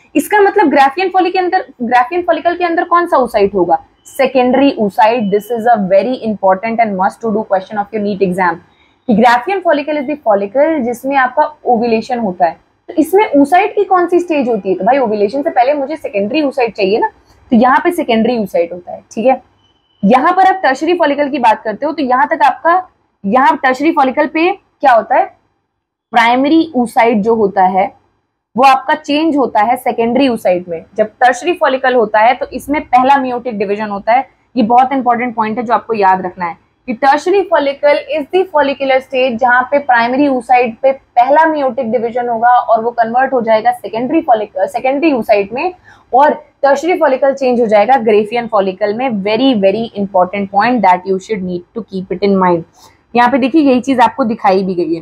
इसका मतलब ग्राफियन फॉलिकल के अंदर ग्राफियन फॉलिकल के अंदर कौन सा oocyte होगा? Secondary oocyte. This is a very important and must to do question of your NEET exam. Graafian follicle is the follicle जिसमें आपका ओव्यूलेशन होता है. तो इसमें oocyte की कौन सी स्टेज होती है? तो भाई ओव्यूलेशन से पहले मुझे सेकेंडरी oocyte चाहिए ना, तो यहाँ पे सेकेंडरी oocyte होता है. ठीक है, यहाँ पर आप टर्शरी फॉलिकल की बात करते हो तो यहाँ तक आपका, यहाँ टर्शरी फॉलिकल पे क्या होता है? प्राइमरी oocyte जो होता है वो आपका चेंज होता है सेकेंडरी oocyte में. जब टर्शरी फॉलिकल होता है तो इसमें पहला मियोटिक डिवीजन होता है. ये बहुत इंपॉर्टेंट पॉइंट है जो आपको याद रखना है कि tertiary follicle is the follicular stage जहां पे प्राइमरी oocyte पे पहला मियोटिक डिवीजन होगा और वो कन्वर्ट हो जाएगा सेकेंडरी फॉलिकल सेकेंडरी oocyte में, और टर्शरी फॉलिकल चेंज हो जाएगा ग्रेफियन फॉलिकल में. Very very important point that you should need to keep it in mind. यहाँ पे देखिए यही चीज आपको दिखाई भी गई है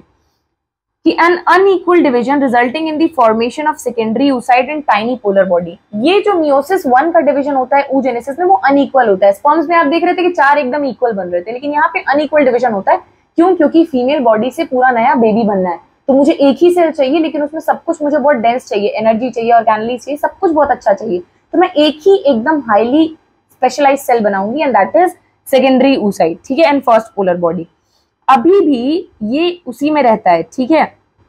कि an unequal division resulting in the formation of secondary oocyte in tiny polar body. ये जो मियोसिस वन का डिवीजन होता है oogenesis में वो अनइक्वल होता है. स्पर्म्स में आप देख रहे थे कि चार एकदम इक्वल बन रहे थे, लेकिन यहाँ पे अनइक्वल डिवीजन होता है. क्यों? क्योंकि फीमेल बॉडी से पूरा नया बेबी बनना है, तो मुझे एक ही सेल चाहिए लेकिन उसमें सब कुछ मुझे बहुत डेंस चाहिए, एनर्जी चाहिए, ऑर्गेनली चाहिए, सब कुछ बहुत अच्छा चाहिए. तो मैं एक ही एकदम हाईली स्पेशलाइज सेल बनाऊंगी and that is secondary oocyte. ठीक है, एंड फर्स्ट पोलर बॉडी अभी भी ये उसी में रहता है. ठीक है,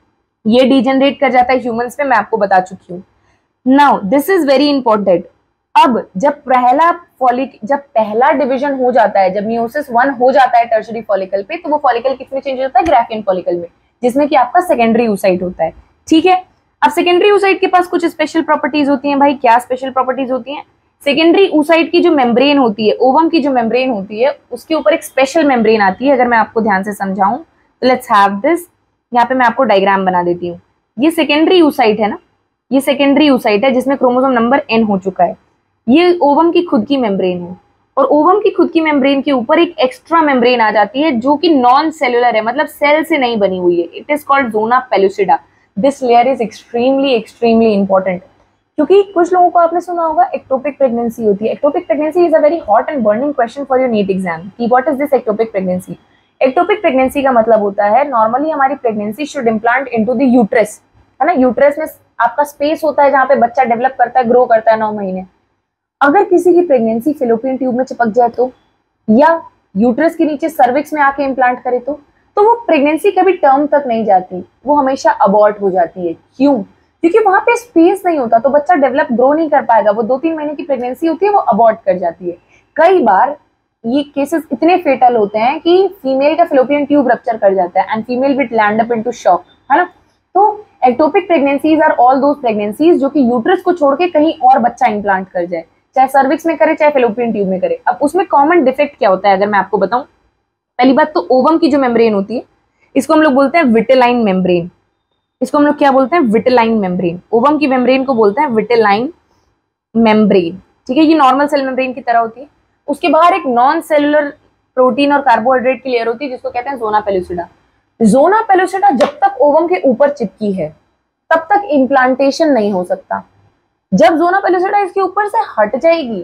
ये डिजेनरेट कर जाता है ह्यूमंस में, मैं आपको बता चुकी हूँ. Now this is very important. अब जब पहला फॉलिक जब पहला डिवीजन हो जाता है, जब मियोसिस वन हो जाता है टर्शरी फॉलिकल पे, तो वो फॉलिकल किसमें चेंज होता है? ग्राफियन फॉलिकल में, जिसमें कि आपका सेकेंडरी oocyte होता है. ठीक है, अब सेकेंडरी oocyte के पास कुछ स्पेशल प्रॉपर्टीज होती हैं. भाई क्या स्पेशल प्रॉपर्टीज होती हैं? सेकेंडरी oocyte की जो मेम्ब्रेन होती है, ओवम की जो मेम्ब्रेन होती है, उसके ऊपर एक स्पेशल मेम्ब्रेन आती है. अगर मैं आपको ध्यान से समझाऊं तो लेट्स हैव दिस. यहाँ पे मैं आपको डायग्राम बना देती हूँ. ये सेकेंडरी oocyte है ना, ये सेकेंडरी oocyte है जिसमें क्रोमोसोम नंबर एन हो चुका है. ये ओवम की खुद की मेम्ब्रेन है, और ओवम की खुद की मेम्ब्रेन के ऊपर एक एक्स्ट्रा मेम्ब्रेन आ जाती है जो कि नॉन सेलुलर है, मतलब सेल से नहीं बनी हुई है. It is called zona pellucida. This layer is extremely extremely important, क्योंकि कुछ लोगों को आपने सुना होगा एक्टोपिक प्रेगनेंसी होती है. Ectopic pregnancy is a very hot and burning question for your NEET exam कि what is this ectopic pregnancy. Ectopic pregnancy का मतलब होता है नॉर्मली हमारी pregnancy should implant into the uterus, है ना. यूट्रस में आपका स्पेस होता है जहां पे बच्चा डेवलप करता है, ग्रो करता है नौ महीने. अगर किसी की प्रेगनेंसी फेलोपियन ट्यूब में चिपक जाए तो, या यूट्रस के नीचे सर्विक्स में आके इम्प्लांट करे तो तो वो प्रेगनेंसी कभी टर्म तक नहीं जाती, वो हमेशा अबॉर्ट हो जाती है. क्यों? क्योंकि वहां पे स्पेस नहीं होता, तो बच्चा डेवलप ग्रो नहीं कर पाएगा. वो दो तीन महीने की प्रेगनेंसी होती है, वो अबॉर्ट कर जाती है. कई बार ये केसेस इतने फेटल होते हैं कि फीमेल का फेलोपियन ट्यूब रप्चर कर जाता है and female will land up into shock, है ना. तो ectopic pregnancies are all those pregnancies जो कि यूट्रस को छोड़ के कहीं और बच्चा इम्प्लांट कर जाए, चाहे सर्विक्स में करे चाहे फेलोपियन ट्यूब में करे. अब उसमें कॉमन डिफेक्ट क्या होता है अगर मैं आपको बताऊं. पहली बात तो ओवम की जो मेम्ब्रेन होती है, इसको हम लोग बोलते हैं विटेलाइन मेम्ब्रेन. इसको हम लोग क्या बोलते हैं? Vitelline membrane. ओवम की मेम्ब्रेन को बोलते हैं विटेलाइन मेम्ब्रेन. ठीक है, ये नॉर्मल सेल मेम्ब्रेन की तरह होती है. उसके बाहर एक नॉन सेलुलर प्रोटीन और कार्बोहाइड्रेट की लेयर होती है जिसको कहते हैं जोना पेलुसिडा. जोना पेलुसिडा जब तक ओवम के ऊपर चिपकी है तब तक इम्प्लांटेशन नहीं हो सकता. जब जोना पेलुसिडा इसके ऊपर से हट जाएगी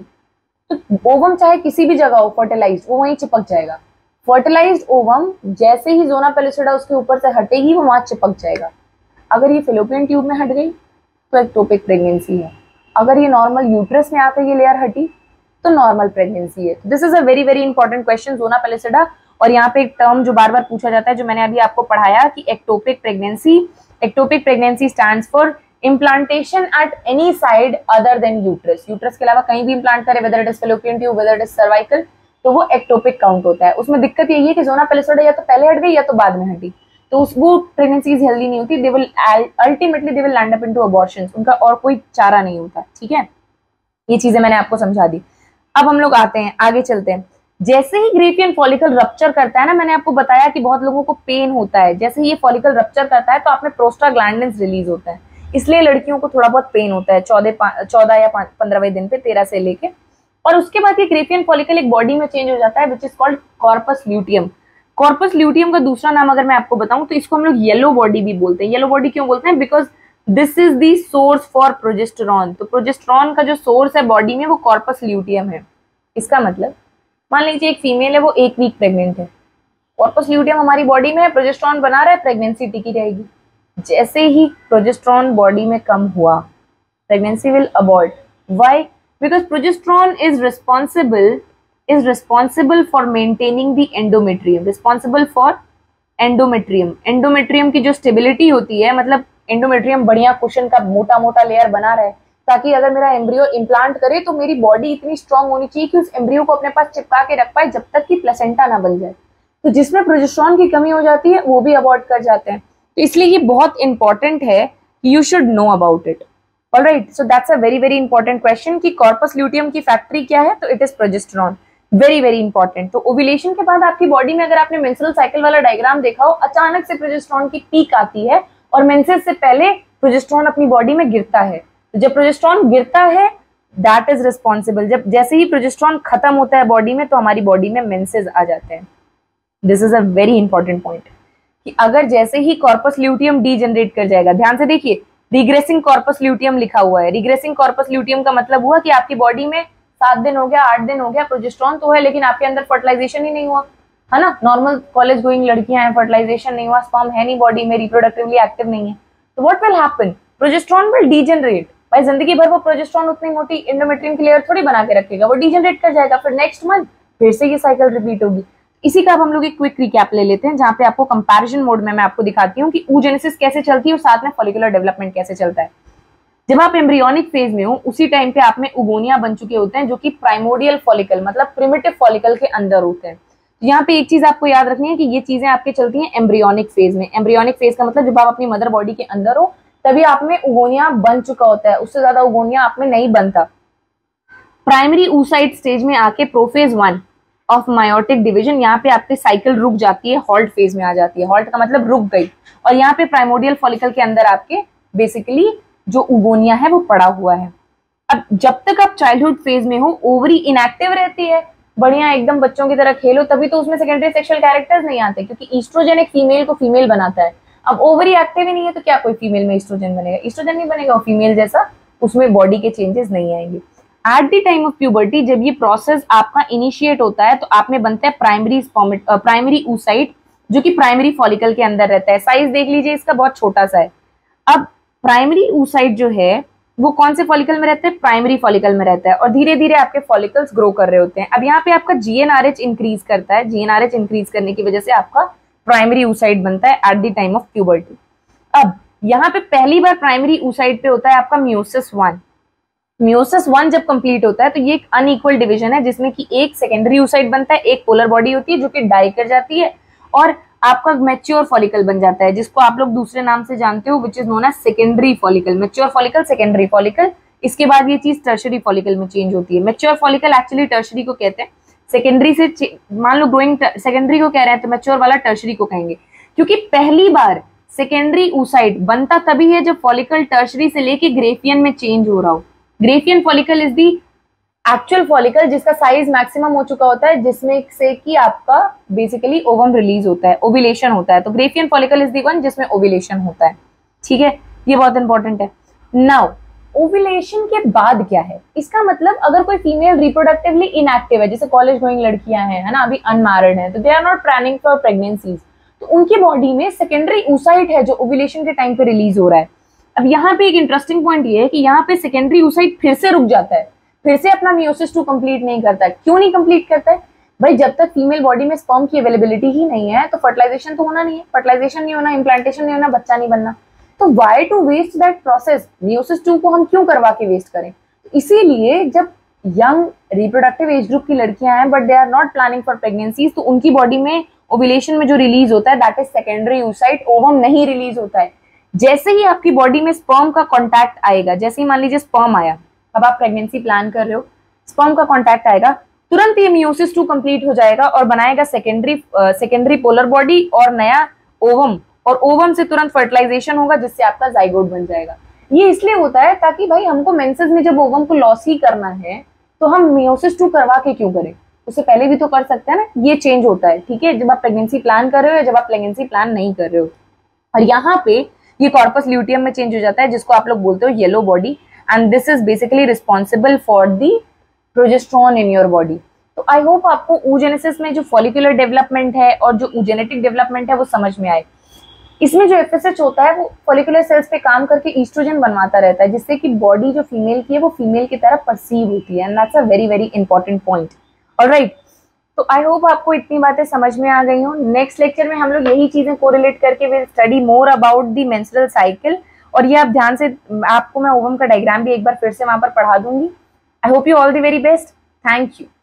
तो ओवम चाहे किसी भी जगह हो फर्टिलाइज्ड, वो वहीं चिपक जाएगा. फर्टिलाइज्ड ओवम जैसे ही जोना पेलुसिडा उसके ऊपर से हटेगी वो वहां चिपक जाएगा. अगर ये फेलोपियन ट्यूब में हट गई तो एक्टोपिक प्रेगनेंसी है. अगर ये नॉर्मल यूट्रस में आकर ये लेयर हटी तो नॉर्मल प्रेगनेंसी है. This is a very very important question, zona pellucida. और यहाँ पे एक टर्म जो बार बार पूछा जाता है, जो मैंने अभी आपको पढ़ाया कि ectopic pregnancy. Ectopic pregnancy stands for implantation at any side other than uterus. Uterus के अलावा कहीं भी इम्प्लांट करे, whether it is fallopian tube, whether it is cervical, तो वो एक्टोपिक काउंट होता है. उसमें दिक्कत यही है कि जोना पेलुसिडा या तो पहले हट गई या तो बाद में हटी, तो उस वो प्रेगनेंसीज हेल्दी नहीं होती. They will ultimately they will land up into abortions. उनका और कोई चारा नहीं होता. ठीक है, ये चीजें मैंने आपको समझा दी. अब हम लोग आते हैं, आगे चलते हैं. जैसे ही ग्रेफियन फॉलिकल रप्चर करता है ना, मैंने आपको बताया कि बहुत लोगों को पेन होता है. जैसे ही ये फॉलिकल रप्चर करता है तो आप में प्रोस्टाग्लैंडिन्स रिलीज होता है, इसलिए लड़कियों को थोड़ा बहुत पेन होता है चौदह चौदह या पंद्रहवें दिन पे, तेरह से लेके. और उसके बाद ये ग्रेफियन फॉलिकल एक बॉडी में चेंज हो जाता है which is called corpus luteum. Corpus luteum का दूसरा नाम अगर मैं आपको बताऊं तो इसको हम लोग येलो बॉडी भी बोलते हैं. येलो बॉडी क्यों बोलते हैं? Because this is the source for progesterone. तो प्रोजेस्टेरॉन का जो सोर्स है बॉडी में वो कॉर्पस ल्यूटियम है. इसका मतलब मान लीजिए एक फीमेल है, वो एक वीक प्रेग्नेंट है, कॉर्पस ल्यूटियम हमारी बॉडी में है, प्रोजेस्टेरॉन बना रहा है, प्रेगनेंसी टिकी रहेगी. जैसे ही प्रोजेस्टेरॉन बॉडी में कम हुआ, pregnancy will abort. Why? Because progesterone is responsible is responsible for maintaining the endometrium, responsible for endometrium. endometrium की जो स्टेबिलिटी होती है, मतलब endometrium बढ़िया कुशन का मोटा मोटा लेयर बना रहे, ताकि अगर मेरा एम्ब्रियो इम्प्लांट करे तो मेरी बॉडी इतनी स्ट्रांग होनी चाहिए कि उस एम्ब्रियो को अपने पास चिपका के रख पाए जब तक कि प्लेसेंटा ना बन जाए। तो जिसमें प्रोजेस्टेरोन की कमी हो जाती है वो भी अबॉर्ट कर जाते हैं। तो इसलिए ये बहुत इंपॉर्टेंट है कि you should know about it. Alright, so that's a very very important question कि कॉर्पस ल्यूटियम की फैक्ट्री क्या है, तो it is progesterone. Very very important. तो ओव्यूलेशन के बाद आपकी बॉडी में अगर आपने मेंस्ट्रुअल साइकिल वाला डायग्राम देखा हो, अचानक से प्रोजेस्टेरोन की पीक आती है और मेंसेस से पहले प्रोजेस्टेरोन अपनी बॉडी में गिरता है। तो जब प्रोजेस्टेरोन गिरता है दैट इज रिस्पॉन्सिबल, जब जैसे ही प्रोजेस्टेरोन खत्म होता है बॉडी में तो हमारी बॉडी में मेंसेस आ जाते हैं। This is a very important point कि अगर जैसे ही कॉर्पस ल्यूटियम डीजनरेट कर जाएगा, ध्यान से देखिए रिग्रेसिंग कॉर्पस ल्यूटियम लिखा हुआ है। रिग्रेसिंग कॉर्पस ल्यूटियम का मतलब हुआ कि आपकी बॉडी में सात दिन हो गया, आठ दिन हो गया, प्रोजेस्टेरोन तो है लेकिन आपके अंदर फर्टिलाइजेशन ही नहीं हुआ, है ना। नॉर्मल कॉलेज गोइंग लड़कियां हैं, फर्टिलाइजेशन नहीं हुआ, स्पर्म है नहीं बॉडी में, रिप्रोडक्टिवली एक्टिव नहीं है, तो what will happen, progesterone will degenerate. भाई जिंदगी भर वो प्रोजेस्टेरोन उतनी मोटी एंडोमेट्रियम की लेयर थोड़ी बना के रखेगा, वो डीजनरेट कर जाएगा, फिर नेक्स्ट मंथ फिर से ये साइकिल रिपीट होगी। इसी का अब हम लोग एक क्विक रिकैप ले लेते हैं जहां पे आपको कंपैरिजन मोड में मैं आपको दिखाती हूँ कि oogenesis कैसे चलती है और साथ में फॉलिकुलर डेवलपमेंट कैसे चलता है। जब आप एम्ब्रियोनिक फेज में हो उसी टाइम पे आप में उगोनिया बन चुके होते हैं जो कि प्राइमोडियल फॉलिकल मतलब प्रिमिटिव फॉलिकल के अंदर होते हैं। तो यहाँ पे एक चीज आपको याद रखनी है कि ये चीजें आपके चलती हैं एम्ब्रियोनिक फेज में। एम्ब्रियोनिक फेज का मतलब जब आप अपनी मदर बॉडी के अंदर हो तभी आप में उगोनिया बन चुका होता है, उससे ज्यादा उगोनिया आप में नहीं बनता। प्राइमरी oocyte स्टेज में आके prophase one of meiotic division, यहाँ पे आपकी साइकिल रुक जाती है, हॉल्ट फेज में आ जाती है। हॉल्ट का मतलब रुक गई, और यहाँ पे प्राइमोडियल फॉलिकल के अंदर आपके बेसिकली जो उगोनिया है वो पड़ा हुआ है। अब जब तक आप चाइल्डहुड फेज में हो ओवरी इनएक्टिव रहती है, बढ़िया एकदम बच्चों की तरह खेलो, तभी तो उसमें सेकेंडरी सेक्सुअल कैरेक्टर्स नहीं आते क्योंकि ईस्ट्रोजन एक फीमेल को फीमेल बनाता है। अब ओवरी एक्टिव ही नहीं है तो क्या कोई फीमेल में ईस्ट्रोजन बनेगा? ईस्ट्रोजन नहीं बनेगा, फीमेल जैसा उसमें बॉडी के चेंजेस नहीं आएंगे। At the time of puberty जब ये प्रोसेस आपका इनिशिएट होता है तो आप में बनता है प्राइमरी प्राइमरी oocyte जो कि प्राइमरी फॉलिकल के अंदर रहता है। साइज देख लीजिए इसका, बहुत छोटा सा है। अब प्राइमरी oocyte जो है वो कौन से फॉलिकल में रहता है? प्राइमरी फॉलिकल में रहता है, और धीरे धीरे आपके फॉलिकल्स ग्रो कर रहे होते हैं। अब यहाँ पे आपका जीएनआरएच इंक्रीज करता है, जीएनआरएच इंक्रीज करने की वजह से आपका प्राइमरी oocyte बनता है at the time of puberty. अब यहाँ पे पहली बार प्राइमरी oocyte पे होता है आपका मियोसिस वन। मियोसिस वन जब कंप्लीट होता है तो ये एक अनइक्वल डिवीजन है जिसमें कि एक सेकेंडरी oocyte बनता है, एक पोलर बॉडी होती है जो कि डाई कर जाती है, और आपका मैच्योर फॉलिकल बन जाता है जिसको आप लोग दूसरे नाम से जानते हो which is known as secondary follicle. Mature follicle, secondary follicle, इसके बाद ये चीज टर्शरी फॉलिकल में चेंज होती है। मैच्योर फॉलिकल एक्चुअली टर्शरी को कहते हैं, सेकेंडरी से मान लो ग्रोइंग सेकेंडरी को कह रहे हैं तो मैच्योर वाला टर्शरी को कहेंगे, क्योंकि पहली बार सेकेंडरी oocyte बनता तभी है जब फॉलिकल टर्शरी से लेके ग्रेफियन में चेंज हो रहा हो। Graafian follicle is the actual follicle जिसका साइज मैक्सिमम हो चुका होता है, जिसमें से कि आपका बेसिकली ओवम रिलीज होता है, ओव्यूलेशन होता है। तो Graafian follicle is the one जिसमें ओव्यूलेशन होता है। ठीक है, ये बहुत इंपॉर्टेंट है। नाउ ओव्यूलेशन के बाद क्या है? इसका मतलब अगर कोई फीमेल रिप्रोडक्टिवली इनएक्टिव है, जैसे कॉलेज गोइंग लड़कियां हैं, है ना, अभी अनमैरिड हैं, तो they are not planning for pregnancies, तो उनकी बॉडी में सेकेंडरी oocyte है जो ओव्यूलेशन के टाइम पे रिलीज हो रहा है। अब यहाँ पे एक इंटरेस्टिंग पॉइंट ये है कि यहाँ पे सेकेंडरी oocyte फिर से रुक जाता है, फिर से अपना मियोसिस टू कंप्लीट नहीं करता है। क्यों नहीं कंप्लीट करता है भाई? जब तक फीमेल बॉडी में स्पर्म की अवेलेबिलिटी ही नहीं है तो फर्टिलाइजेशन तो होना नहीं है, फर्टिलाइजेशन नहीं होना, इम्प्लांटेशन नहीं होना, बच्चा नहीं बनना। तो why to waste that process? Meiosis two को हम क्यों करवा के वेस्ट करें? इसीलिए जब यंग रिप्रोडक्टिव एज ग्रुप की लड़कियां हैं but they are not planning for pregnancies, तो उनकी बॉडी में ओव्यूलेशन में जो रिलीज होता है that is secondary oocyte, ovum नहीं रिलीज होता है। जैसे ही आपकी बॉडी में स्पर्म का कॉन्टैक्ट आएगा, जैसे ही मान लीजिए स्पर्म आया, अब आप प्रेगनेंसी प्लान कर रहे हो, स्पर्म का कॉन्टैक्ट आएगा, तुरंत ये मियोसिस टू कंप्लीट हो जाएगा और बनाएगा सेकेंडरी सेकेंडरी पोलर बॉडी और नया ओवम, और ओवम से तुरंत फर्टिलाइजेशन होगा जिससे आपका जाइगोट बन जाएगा। ये इसलिए होता है ताकि भाई हमको मेंसेस में जब ओवम को लॉस ही करना है तो हम मियोसिस टू करवा के क्यों करें? उससे पहले भी तो कर सकते हैं ना। ये चेंज होता है, ठीक है, जब आप प्रेगनेंसी प्लान कर रहे हो या जब आप प्रेगनेंसी प्लान नहीं कर रहे हो। और यहाँ पे ये कॉर्पस ल्यूटियम में चेंज हो जाता है जिसको आप लोग बोलते हो yellow body, and this is basically responsible for the progesterone in your body. तो आई होप आपको oogenesis में जो फॉलिकुलर डेवलपमेंट है और जो oogenetic डेवलपमेंट है वो समझ में आए। इसमें जो एफएसएच होता है वो फॉलिकुलर सेल्स पे काम करके ईस्ट्रोजन बनवाता रहता है, जिससे कि बॉडी जो फीमेल की है वो फीमेल की तरह परसीव होती है, and that's a very very important point. Alright, तो आई होप आपको इतनी बातें समझ में आ गई हो। नेक्स्ट लेक्चर में हम लोग यही चीजें कोरिलेट करके will study more about the menstrual cycle, और ये आप ध्यान से, आपको मैं ओवम का डायग्राम भी एक बार फिर से वहां पर पढ़ा दूंगी। I hope you all the very best. Thank you.